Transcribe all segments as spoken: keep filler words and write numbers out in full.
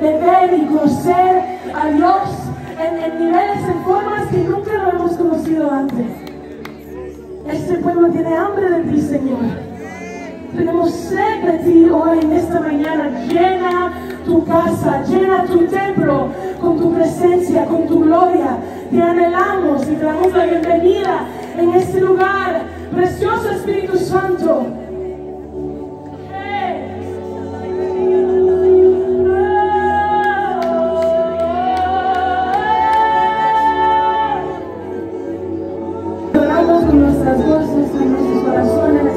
de ver y conocer a Dios en, en niveles, en formas que nunca lo hemos conocido antes. Este pueblo tiene hambre de ti, Señor. Tenemos sed de ti hoy, en esta mañana. Llena tu casa, llena tu templo con tu presencia, con tu gloria. Te anhelamos y te damos la bienvenida en este lugar. Precioso Espíritu Santo. Oramos con nuestras voces, con nuestros corazones.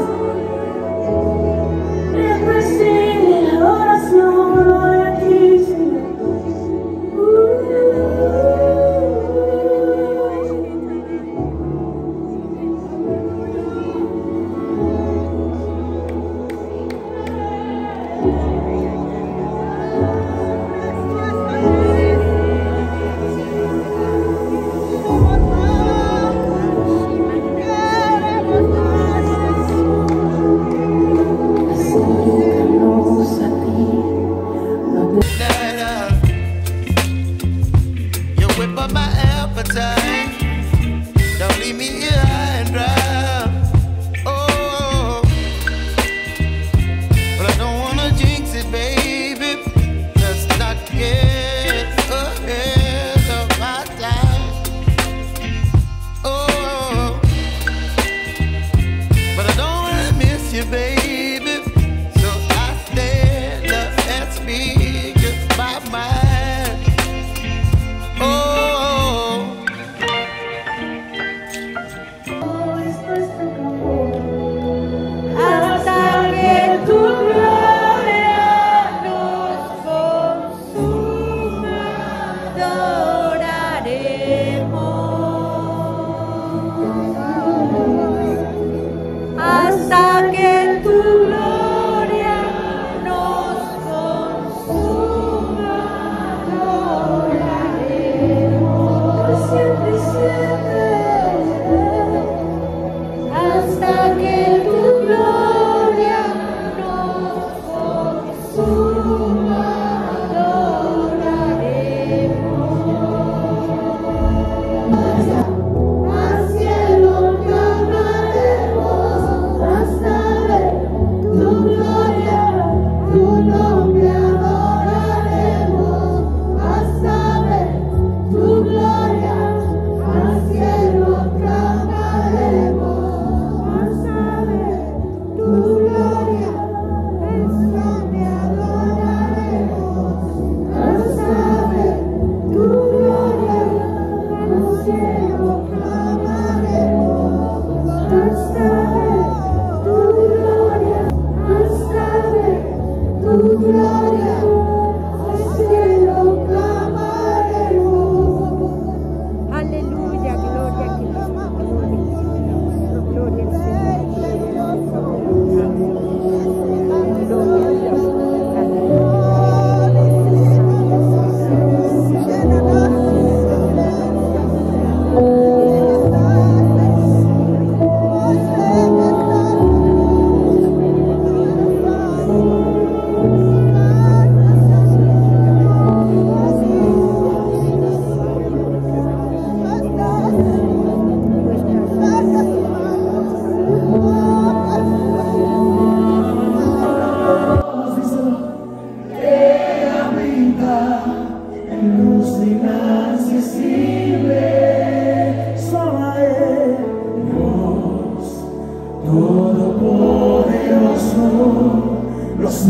Los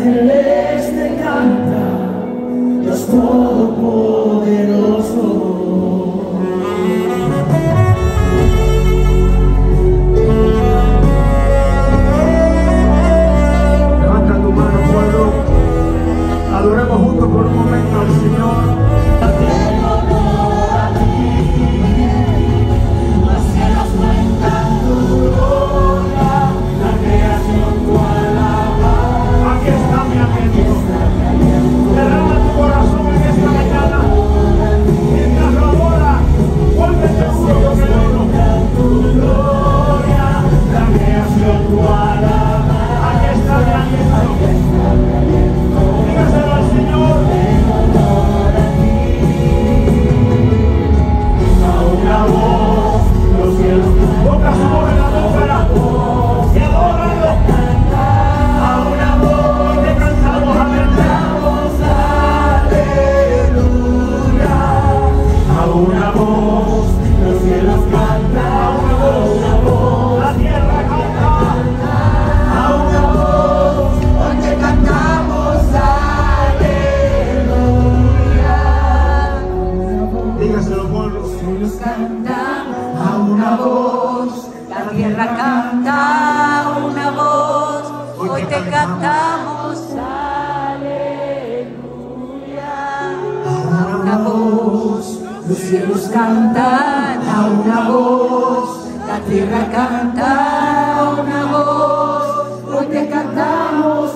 ángeles te cantan, Dios Todopoderoso. Levanta tu mano, pueblo. Adoremos juntos por un momento al Señor. Derrama tu corazón en esta mañana. te cantamos aleluya. A una voz, los cielos cantan a una voz, la tierra canta a una voz, hoy te cantamos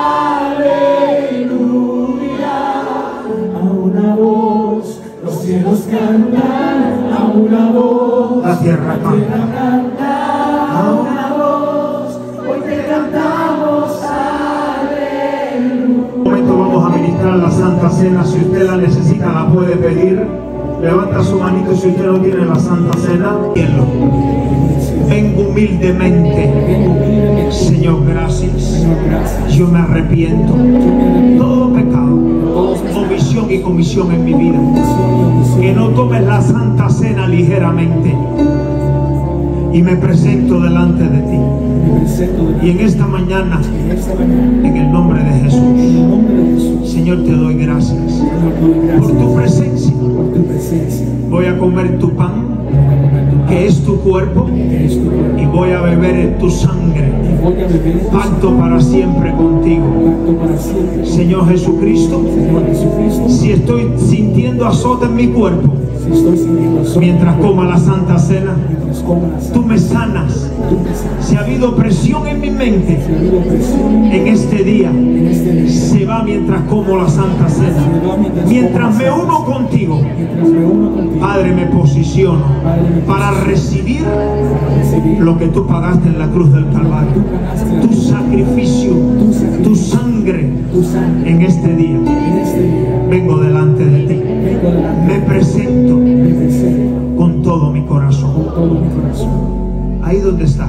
aleluya. A una voz, los cielos cantan, a una voz, la tierra canta, a una voz, hoy te cantamos aleluya. En un momento vamos a ministrar la Santa Cena. Si usted la necesita, la puede pedir. Levanta su manito si usted no tiene la Santa Cena. Vengo humildemente, Señor, gracias. Yo me arrepiento. Todo pecado, omisión y comisión en mi vida. Que no tomes la Santa Cena ligeramente. Y me presento delante de ti. Y en esta mañana, en el nombre de Jesús, Señor, te doy gracias por tu presencia. Voy a comer tu pan, que es tu cuerpo, y voy a beber en tu sangre. Pacto para siempre contigo. Señor Jesucristo, si estoy sintiendo azote en mi cuerpo mientras coma la Santa Cena, tú me sanas. Si ha habido presión en mi mente en este día, se va mientras como la Santa Cena. Mientras me uno contigo, Padre, me posiciono para recibir lo que tú pagaste en la cruz del Calvario. Tu sacrificio, tu sangre en este día. Vengo delante de ti. Me presento con todo mi corazón. Ahí donde está.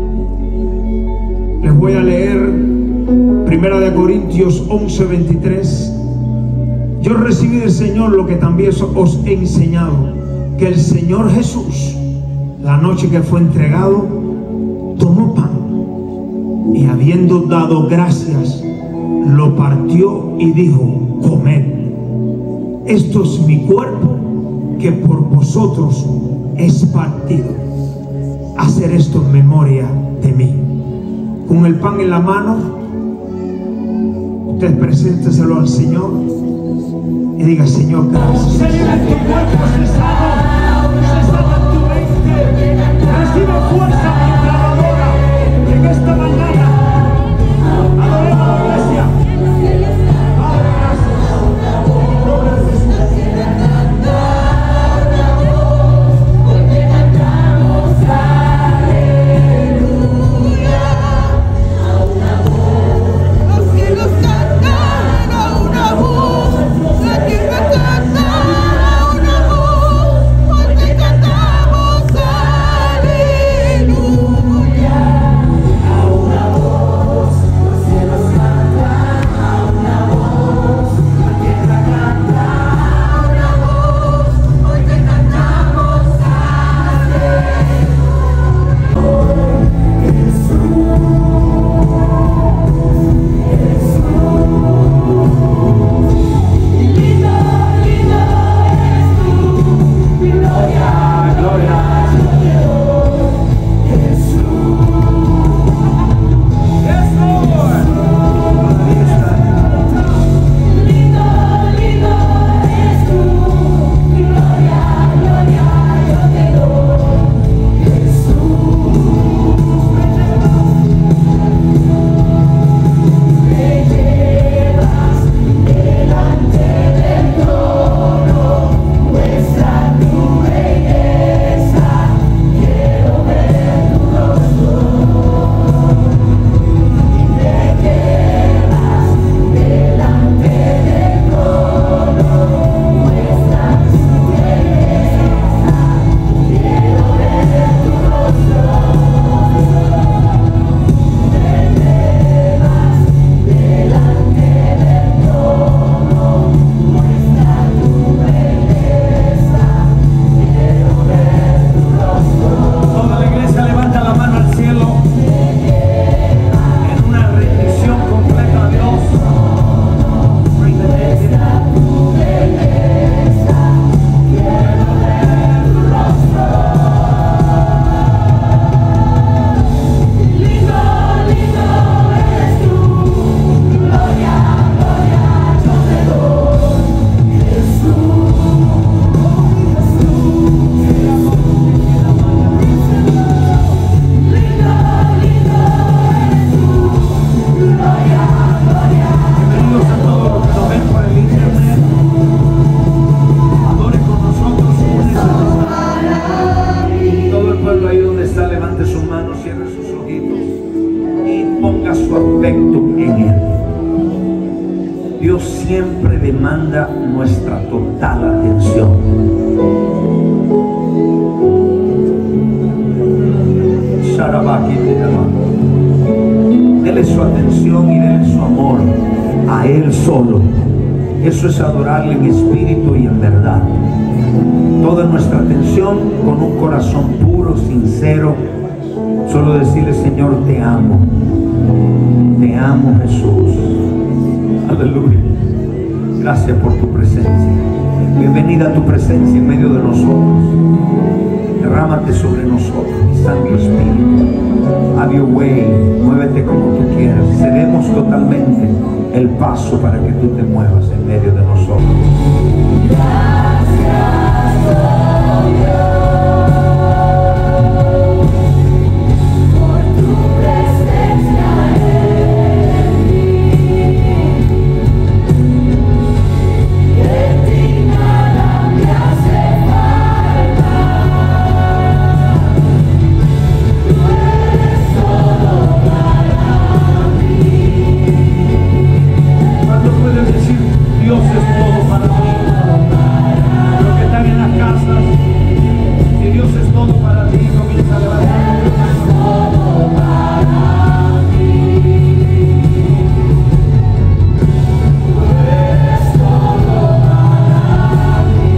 Les voy a leer Primera de Corintios once, veintitrés. Yo recibí del Señor lo que también os he enseñado, que el Señor Jesús, la noche que fue entregado, tomó pan y habiendo dado gracias, lo partió y dijo: comed, esto es mi cuerpo que por vosotros es partido. Hacer esto en memoria de mí. Con el pan en la mano, usted presénteselo al Señor y diga: Señor, gracias. Señor, tu cuerpo se sana, se sana tu mente. Recibe fuerza mientras adora en esta mañana. Adoremos a la iglesia. Padre, gracias. En nombre de Jesús. Aleluya. ponga su afecto en Él. Dios siempre demanda nuestra total atención. Dele su atención y dele su amor a Él solo. Eso es adorarle en espíritu y en verdad. Toda nuestra atención con un corazón puro, sincero. Solo decirle: Señor, te amo. Te amo, Jesús. Aleluya. Gracias por tu presencia. Bienvenida a tu presencia en medio de nosotros. Derrámate sobre nosotros, mi Santo Espíritu. Have your way. Muévete como tú quieras. Cedemos totalmente el paso para que tú te muevas en medio de nosotros. Dios es todo para mí. Los que están en las casas, si Dios es todo para ti, comienza a levantar. Dios es todo para mí. Tú eres todo para mí.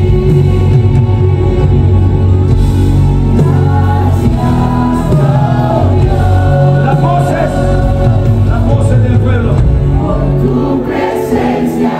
Gracias, las voces, las voces del pueblo. Por tu presencia.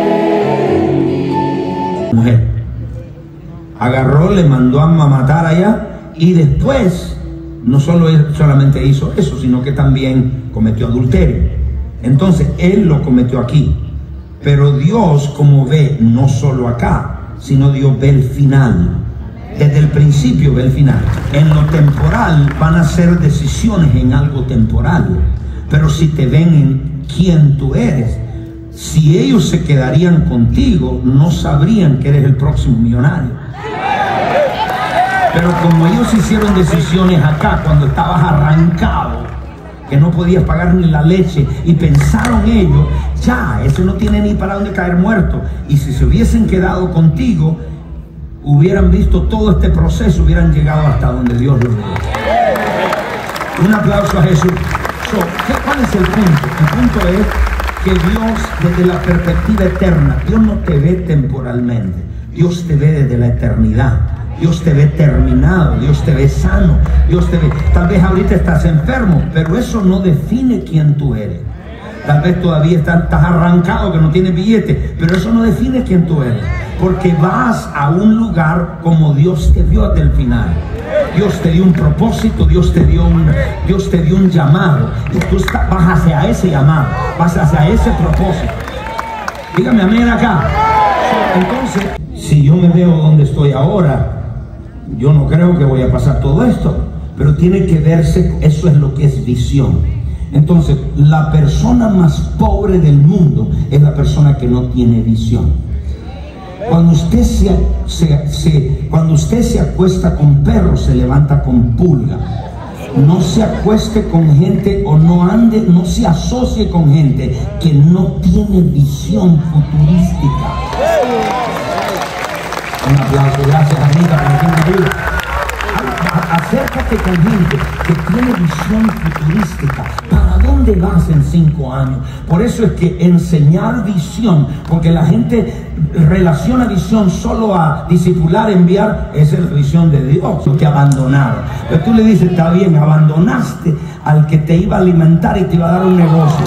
Mujer agarró, le mandó a matar allá, y después no solo él solamente hizo eso, sino que también cometió adulterio. Entonces él lo cometió aquí, pero Dios, como ve, no solo acá, sino Dios ve el final. Desde el principio ve el final. En lo temporal van a ser decisiones en algo temporal, pero si te ven en quién tú eres, si ellos se quedarían contigo, no sabrían que eres el próximo millonario. Pero como ellos hicieron decisiones acá cuando estabas arrancado, que no podías pagar ni la leche, y pensaron ellos: ya, ese no tiene ni para dónde caer muerto. Y si se hubiesen quedado contigo, hubieran visto todo este proceso, hubieran llegado hasta donde Dios los llevó. Un aplauso a Jesús. So, ¿cuál es el punto? El punto es que Dios, desde la perspectiva eterna, Dios no te ve temporalmente, Dios te ve desde la eternidad. Dios te ve terminado, Dios te ve sano, Dios te ve. Tal vez ahorita estás enfermo, pero eso no define quién tú eres. Tal vez todavía estás, estás arrancado, que no tienes billete, pero eso no define quién tú eres, porque vas a un lugar como Dios te vio hasta el final. Dios te dio un propósito, Dios te dio un, Dios te dio un llamado, y tú está, vas hacia ese llamado, vas hacia ese propósito. Dígame amén acá. Entonces, si yo me veo donde estoy ahora, yo no creo que voy a pasar todo esto, pero tiene que verse, eso es lo que es visión. Entonces, la persona más pobre del mundo es la persona que no tiene visión. Cuando usted se, se, se, cuando usted se acuesta con perros, se levanta con pulga. No se acueste con gente, o no ande, no se asocie con gente que no tiene visión futurística. Un aplauso, gracias Anita, por que me ayuda. Acércate con gente que tiene visión futurística. ¿Para dónde vas en cinco años? Por eso es que enseñar visión, porque la gente relaciona visión solo a discipular, enviar, esa es la visión de Dios, que abandonaron. Pero tú le dices: está bien, abandonaste al que te iba a alimentar y te iba a dar un negocio.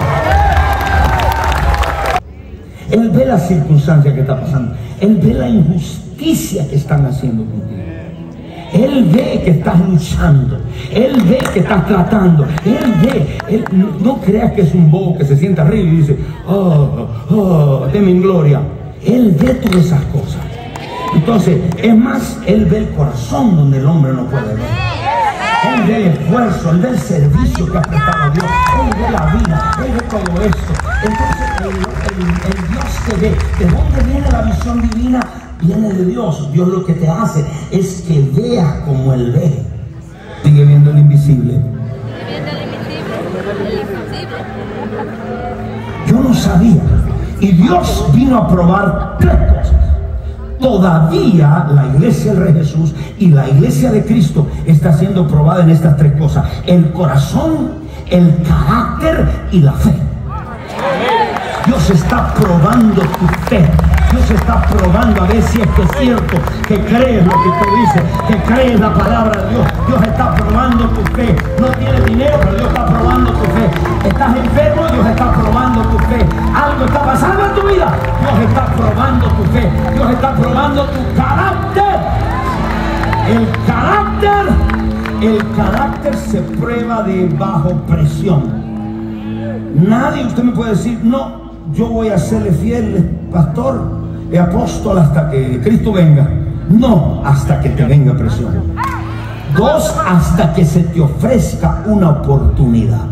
Él ve la circunstancia que está pasando, él ve la injusticia que están haciendo contigo. Él ve que estás luchando, él ve que estás tratando, él ve, él, no, no creas que es un bobo que se sienta arriba y dice: oh, oh, deme en gloria. Él ve todas esas cosas. Entonces, es más, él ve el corazón donde el hombre no puede ver. Él ve el esfuerzo, él ve el servicio que ha prestado a Dios, él ve la vida, él ve todo esto. Entonces, el, el, el Dios te ve. ¿De dónde viene la visión divina? Viene de Dios. Dios lo que te hace es que veas como Él ve. Sigue viendo el invisible. Sigue viendo el invisible. Yo no sabía. Y Dios vino a probar tres cosas. Todavía la iglesia del Rey Jesús y la iglesia de Cristo está siendo probada en estas tres cosas: el corazón, el carácter y la fe. Dios está probando tu fe. Dios está probando a ver si esto es cierto, que crees lo que tú dices, que crees la palabra de Dios. Dios está probando tu fe. No tienes dinero, pero Dios está probando tu fe. Estás enfermo, Dios está probando tu fe. Algo está pasando en tu vida, Dios está probando tu fe. Dios está probando tu carácter. El carácter, el carácter se prueba de bajo presión. Nadie, usted me puede decir, no, yo voy a serle fiel, pastor, y apóstol, hasta que Cristo venga. No, hasta que te venga presión. Dos, hasta que se te ofrezca una oportunidad.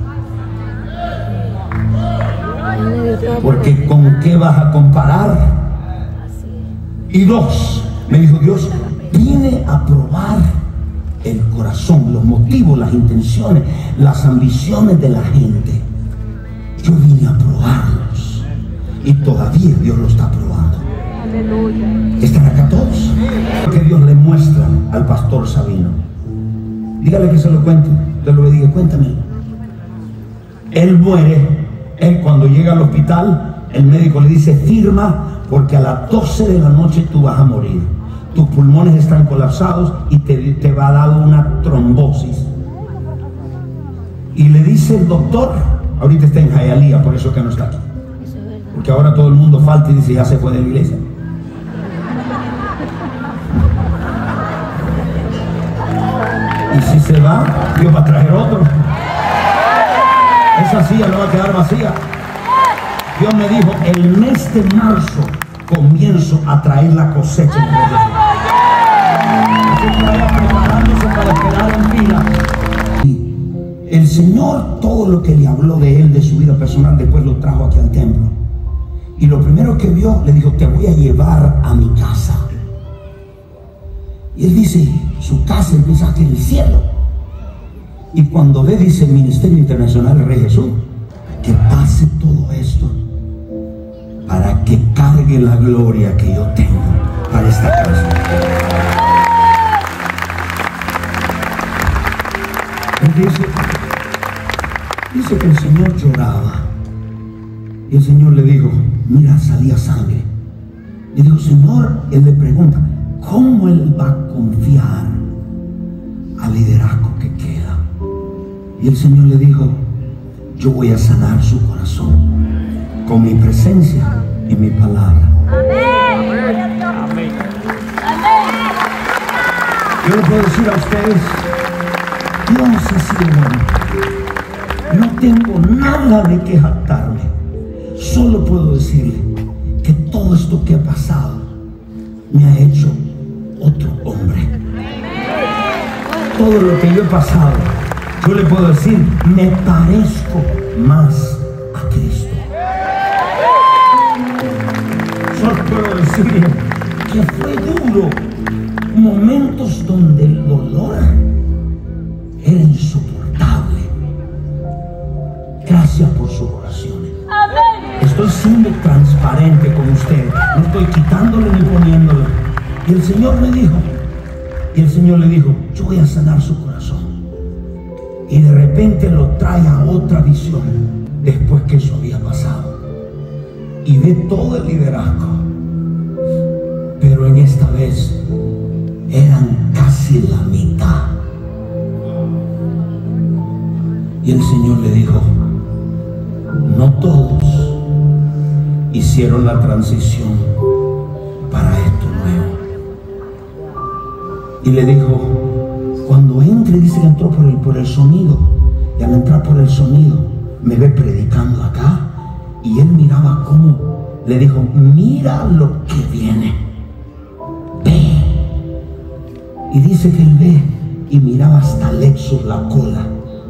Porque ¿con qué vas a comparar? Y dos, me dijo Dios, vine a probar el corazón, los motivos, las intenciones, las ambiciones de la gente. Yo vine a probarlos. Y todavía Dios lo está probando. ¿Están acá todos? Que Dios le muestra al pastor Sabino. Dígale que se lo cuente. Usted lo diga, cuéntame. Él muere. Él, cuando llega al hospital, el médico le dice, firma, porque a las doce de la noche tú vas a morir. Tus pulmones están colapsados y te, te va a dar una trombosis. Y le dice el doctor, ahorita está en Hialeah, por eso que no está aquí, porque ahora todo el mundo falta y dice, ya se fue de la iglesia. Y si se va, Dios va a traer otro. Esa silla no va a quedar vacía. Dios me dijo, el mes de marzo comienzo a traer la cosecha. Así que vaya preparándose para esperar en fila. Y el Señor, todo lo que le habló de él, de su vida personal, después lo trajo aquí al templo. Y lo primero que vio, le dijo, te voy a llevar a mi casa. Y él dice, su casa, él piensa que en el cielo. Y cuando ve, dice, Ministerio Internacional del Rey Jesús, que pase todo esto para que cargue la gloria que yo tengo para esta casa. Él dice, dice que el Señor lloraba. Y el Señor le dijo, mira, salía sangre. Le dijo, Señor, él le pregunta, ¿cómo él va a confiar al liderazgo que queda? Y el Señor le dijo, yo voy a sanar su corazón con mi presencia y mi palabra. Amén. Amén. Yo le puedo decir a ustedes, Dios ha sido bueno. No tengo nada de que jactarme. Solo puedo decirle que todo esto que ha pasado me ha hecho otro hombre. Todo lo que yo he pasado, yo le puedo decir, me parezco más a Cristo. Solo puedo decir que fue duro, momentos donde el dolor era insoportable. Gracias por sus oraciones. Estoy siendo transparente con ustedes, no estoy quitándole ni poniéndole. Y el Señor me dijo, y el Señor le dijo, yo voy a sanar su corazón. Y de repente lo trae a otra visión después que eso había pasado. Y ve todo el liderazgo. Pero en esta vez eran casi la mitad. Y el Señor le dijo, no todos hicieron la transición para esto nuevo. Y le dijo, cuando entre, dice que entró por el, por el sonido, y al entrar por el sonido me ve predicando acá, y él miraba cómo, le dijo, mira lo que viene, ve. Y dice que él ve y miraba hasta Lexus, la cola,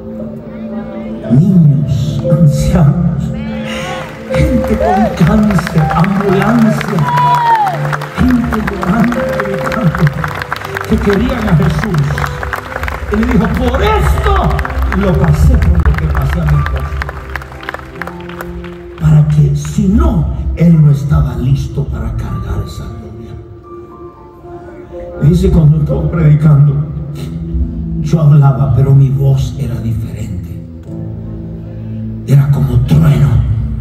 niños, ancianos, gente con cáncer, ambulancia, gente llorando, gritando, que querían a Jesús. Y le dijo, por esto lo pasé por lo que pasé a mi esposo. si no, él no estaba listo para cargar esa gloria. Dice, cuando estaba predicando, yo hablaba, pero mi voz era diferente. Era como trueno.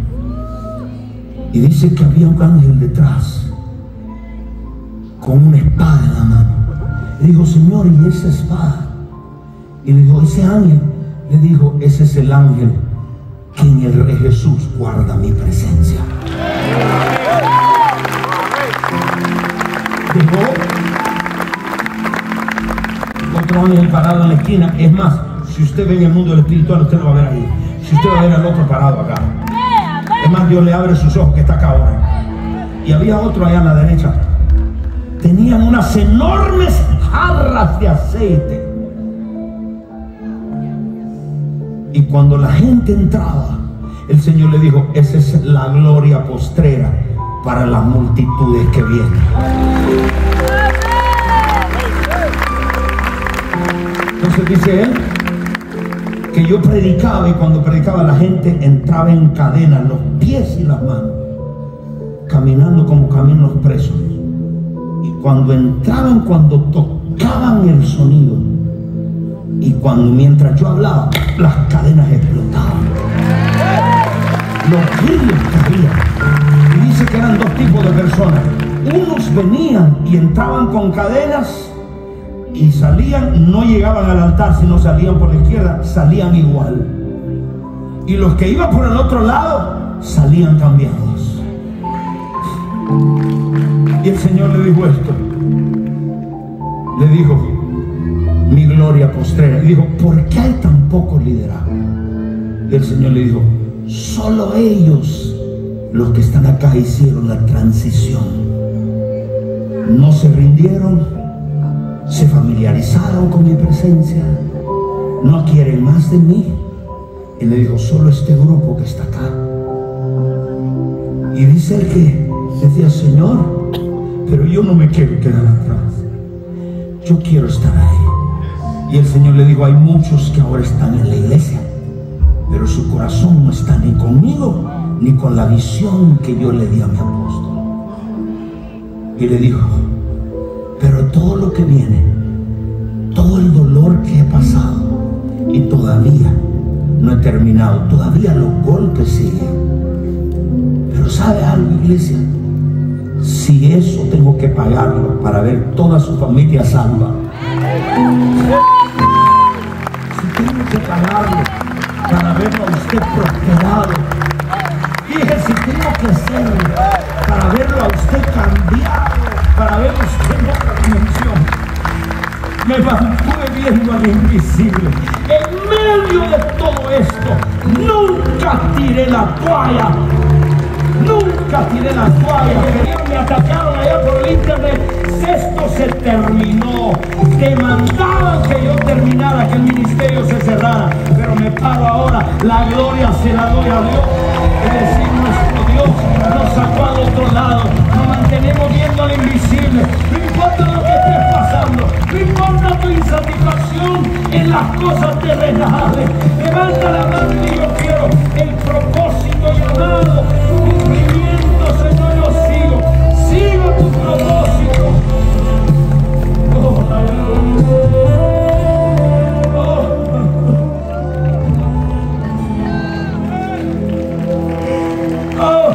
Y dice que había un ángel detrás con una espada en la mano. Le dijo, Señor, ¿y esa espada? Y le dijo, ese ángel, le dijo, ese es el ángel que en el Rey Jesús guarda mi presencia. Dejó otro ángel parado en la esquina. Es más, si usted ve en el mundo del espiritual, usted lo va a ver ahí. Si usted va a ver al otro parado acá. Es más, Dios le abre sus ojos, que está acá ahora. Y había otro allá a la derecha. Tenían unas enormes jarras de aceite. Y cuando la gente entraba, el Señor le dijo, esa es la gloria postrera para las multitudes que vienen. Entonces dice él que yo predicaba, y cuando predicaba la gente entraba en cadenas, los pies y las manos, caminando como caminan los presos. Y cuando entraban, cuando tocaban el sonido, y cuando mientras yo hablaba, las cadenas explotaban, los grillos caían. Y dice que eran dos tipos de personas. Unos venían y entraban con cadenas y salían, no llegaban al altar, sino salían por la izquierda, salían igual. Y los que iban por el otro lado salían cambiados. Y el Señor le dijo esto, le dijo, mi gloria postrera. Y dijo, ¿por qué hay tan poco liderazgo? Y el Señor le dijo, solo ellos, los que están acá, hicieron la transición. No se rindieron, se familiarizaron con mi presencia, no quieren más de mí. Y le dijo, solo este grupo que está acá. Y dice el que decía, Señor, pero yo no me quiero quedar atrás, yo quiero estar ahí. Y el Señor le dijo, hay muchos que ahora están en la iglesia, pero su corazón no está ni conmigo, ni con la visión que yo le di a mi apóstol. Y le dijo, pero todo lo que viene, todo el dolor que he pasado, y todavía no he terminado, todavía los golpes siguen. Pero ¿sabe algo, iglesia? Si eso tengo que pagarlo para ver toda su familia salva, si tengo que pagarlo para verlo a usted prosperado, dije, si tengo que hacerlo para verlo a usted cambiado, para verlo a usted en otra dimensión, me mantuve viendo al invisible. En medio de todo esto, nunca tiré la toalla. Nunca tiré la toalla. Me atacaron allá por el internet. Esto se terminó. Demandaban que yo terminara, que el ministerio se cerrara. Pero me paro ahora. La gloria se la doy a Dios. Es decir, nuestro Dios nos sacó al otro lado. Nos mantenemos viendo al invisible. No importa lo que estés pasando. No importa tu insatisfacción en las cosas terrenales. Levanta la mano y yo quiero el propósito llamado. Cumplimiento, Señor, yo sigo. Sigo tu propósito. Oh, oh,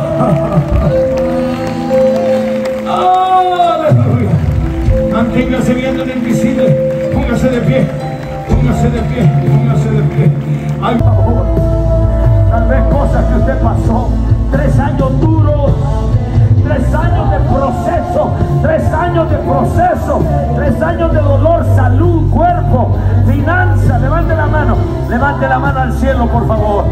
oh, aleluya. Manténgase viendo el invisible. Póngase de pie. Póngase de pie. Póngase de pie. Ay, por favor. Tal vez cosas que usted pasó. Tres años duros. Tres años de proceso, tres años de proceso, tres años de dolor, salud, cuerpo, finanzas. Levante la mano, levante la mano al cielo, por favor.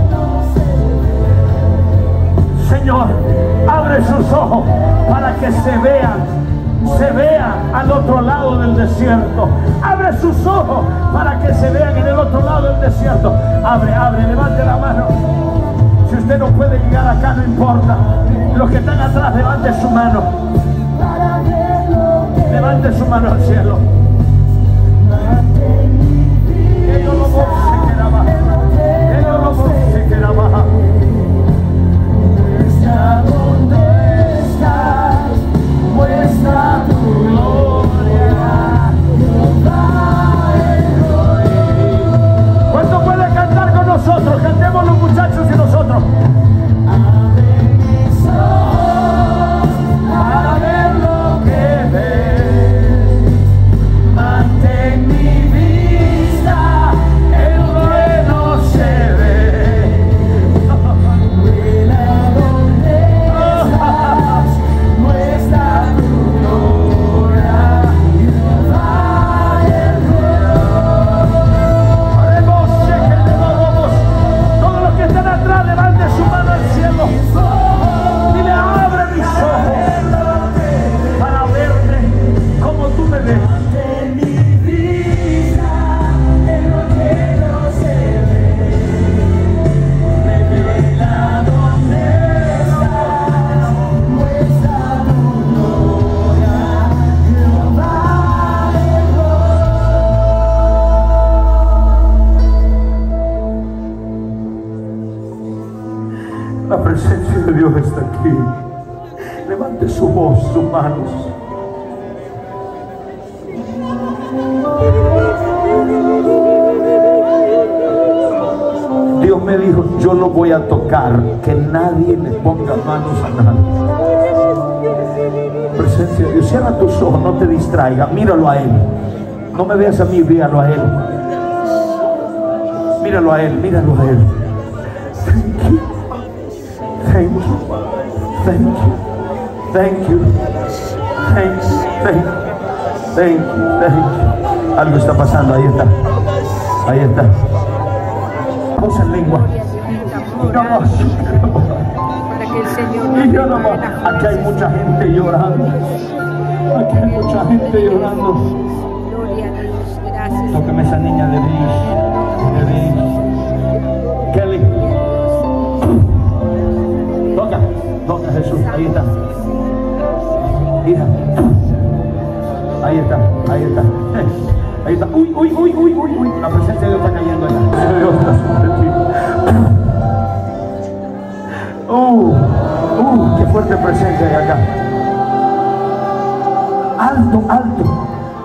Señor, abre sus ojos para que se vean, se vean al otro lado del desierto. Abre sus ojos para que se vean en el otro lado del desierto. Abre, abre, levante la mano. Si usted no puede llegar acá, no importa. Los que están atrás, levante su mano. Levante su mano al cielo. Ellos lo se queda baja. Ellos lo se queda baja. La presencia de Dios está aquí. Levante su voz, sus manos. Dios me dijo, yo no voy a tocar, que nadie le ponga manos a nadie. Presencia de Dios, cierra tus ojos, no te distraiga, míralo a Él. No me veas a mí, míralo a Él. Míralo a Él, míralo a Él. Thank you. Thank you. Thank you. Thank you. Thank you. Thank you. Thank you. Algo está pasando, ahí está. Ahí está. Voz en lengua. Para que el Señor nos mueva la Aquí hay mucha gente llorando. Aquí hay mucha gente llorando. gloria a Dios. Gracias. Tóqueme esa niña de Dios. De Dios. Kelly. Toca. Toca, Jesús. Ahí está. Hija. Ahí está. Ahí está. Ahí está. Uy, uy, uy, uy, uy, uy. La presencia de Dios está cayendo allá. Dios está sobre ti. Uh, uh, qué fuerte presencia hay acá. Alto, alto.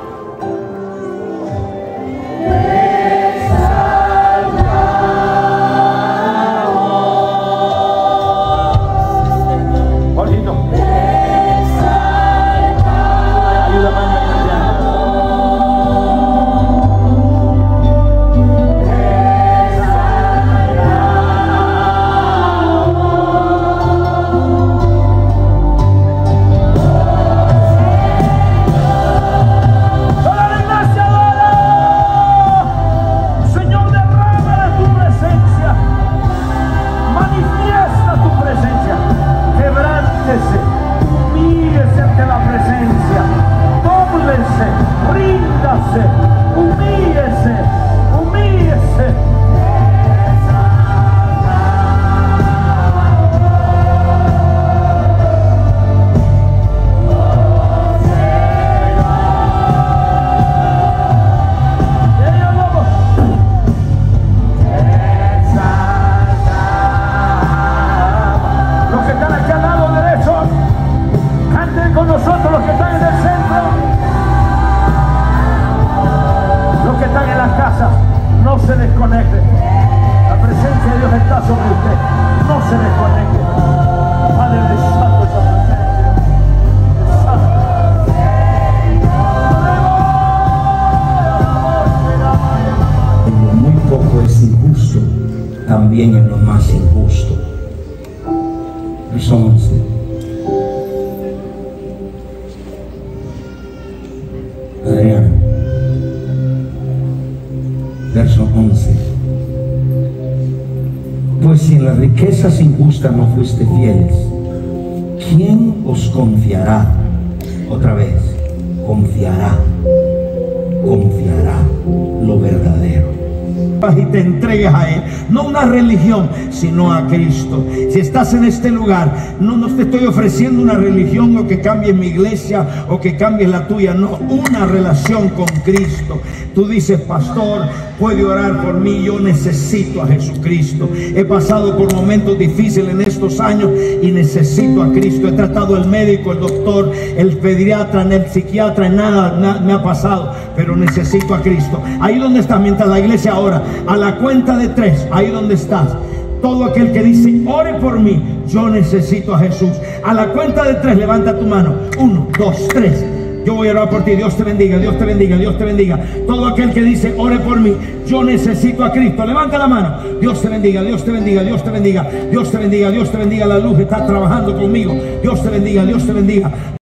También en lo más injusto. Verso once. Adriana. Verso once. Pues si en las riquezas injustas no fuiste fieles, ¿quién os confiará? Otra vez, confiará, confiará lo verdadero. Y te entregues a Él, no una religión, sino a Cristo. Si estás en este lugar, no, no te estoy ofreciendo una religión o que cambie mi iglesia o que cambie la tuya, no, una relación con Cristo. Tú dices, pastor, puede orar por mí, yo necesito a Jesucristo. He pasado por momentos difíciles en estos años y necesito a Cristo. He tratado el médico, el doctor, el pediatra, el psiquiatra, nada, nada me ha pasado, pero necesito a Cristo. Ahí donde está, mientras la iglesia ahora, a la cuenta de tres, ahí donde estás, todo aquel que dice, ore por mí, yo necesito a Jesús. A la cuenta de tres, levanta tu mano. Uno, dos, tres. Yo voy a orar por ti. Dios te bendiga, Dios te bendiga, Dios te bendiga. Todo aquel que dice, ore por mí, yo necesito a Cristo, levanta la mano. Dios te bendiga, Dios te bendiga, Dios te bendiga, Dios te bendiga, Dios te bendiga. La luz está trabajando conmigo. Dios te bendiga, Dios te bendiga.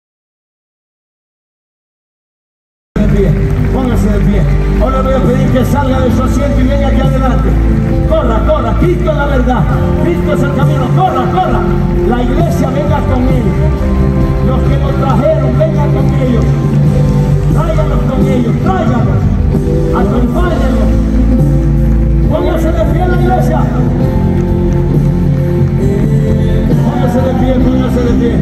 Póngase de pie. Ahora voy a pedir que salga de su asiento y venga aquí adelante. Corra, corra. Cristo es la verdad. Cristo es el camino. Corra, corra. La iglesia, venga con él. Los que lo trajeron, vengan con ellos. Tráiganos con ellos. Tráiganos. Acompáñenlos. Póngase de pie en la iglesia. Póngase de pie, póngase de pie.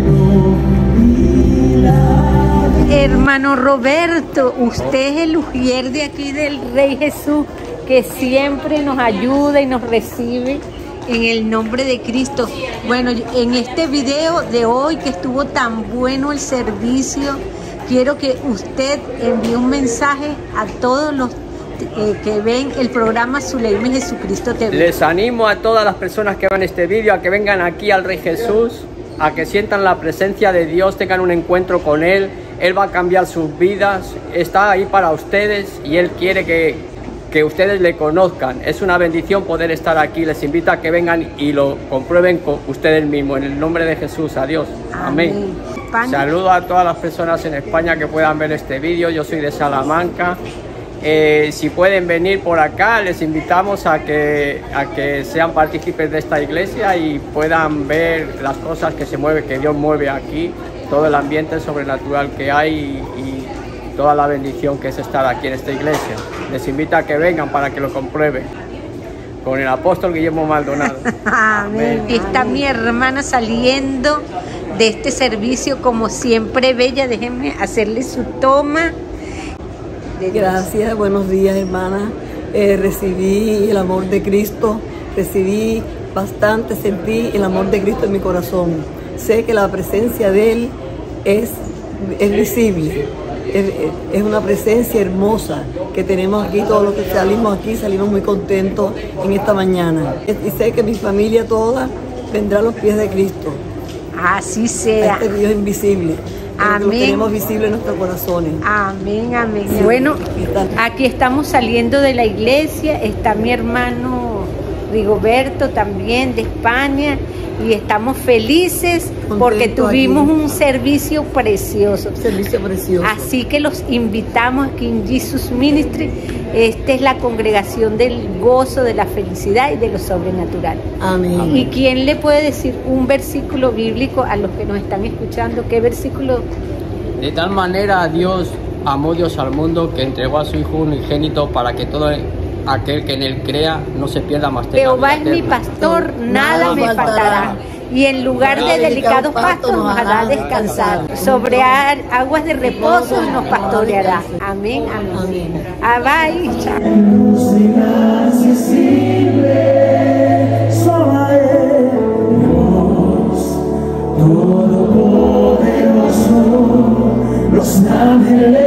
Hermano Roberto, usted es el ujier de aquí del Rey Jesús, que siempre nos ayuda y nos recibe En el nombre de Cristo. Bueno, en este video de hoy que estuvo tan bueno el servicio, quiero que usted envíe un mensaje a todos los eh, que ven el programa Zuleima y Jesucristo T V. Les animo a todas las personas que ven este vídeo a que vengan aquí al Rey Jesús, a que sientan la presencia de Dios, tengan un encuentro con Él. Él va a cambiar sus vidas, está ahí para ustedes y Él quiere que, que ustedes le conozcan. Es una bendición poder estar aquí. Les invito a que vengan y lo comprueben con ustedes mismos. En el nombre de Jesús, adiós. Amén. Amén. Saludo a todas las personas en España que puedan ver este vídeo. Yo soy de Salamanca. Eh, si pueden venir por acá, les invitamos a que, a que sean partícipes de esta iglesia y puedan ver las cosas que se mueve, que Dios mueve aquí, todo el ambiente sobrenatural que hay y, y toda la bendición que es estar aquí en esta iglesia. Les invito a que vengan para que lo comprueben. Con el apóstol Guillermo Maldonado. Amén. Amén. Está mi hermana saliendo de este servicio como siempre bella. Déjenme hacerle su toma. Gracias, buenos días, hermana. Eh, recibí el amor de Cristo, recibí bastante, sentí el amor de Cristo en mi corazón. Sé que la presencia de Él es, es visible, es, es una presencia hermosa que tenemos aquí. Todos los que salimos aquí salimos muy contentos en esta mañana. Y sé que mi familia toda vendrá a los pies de Cristo. Así sea. A este Dios invisible. Amén. Lo tenemos visible en nuestros corazones. Amén, amén. Bueno, aquí estamos saliendo de la iglesia. Está mi hermano Rigoberto también de España. Y estamos felices Contento porque tuvimos aquí. un servicio precioso. Un servicio precioso. Así que los invitamos aquí en Jesus Ministry. Esta es la congregación del gozo, de la felicidad y de lo sobrenatural. Amén. ¿Y quién le puede decir un versículo bíblico a los que nos están escuchando? ¿Qué versículo? De tal manera Dios amó Dios al mundo que entregó a su Hijo unigénito para que todo aquel que en Él crea no se pierda más. Jehová es mi pastor, nada, nada me faltará. faltará. Y en lugar de delicados pastos nos hará descansar. Sobre aguas de reposo nos pastoreará. Amén, amén. Ah, bye. Chao. Todopoderoso, los ángeles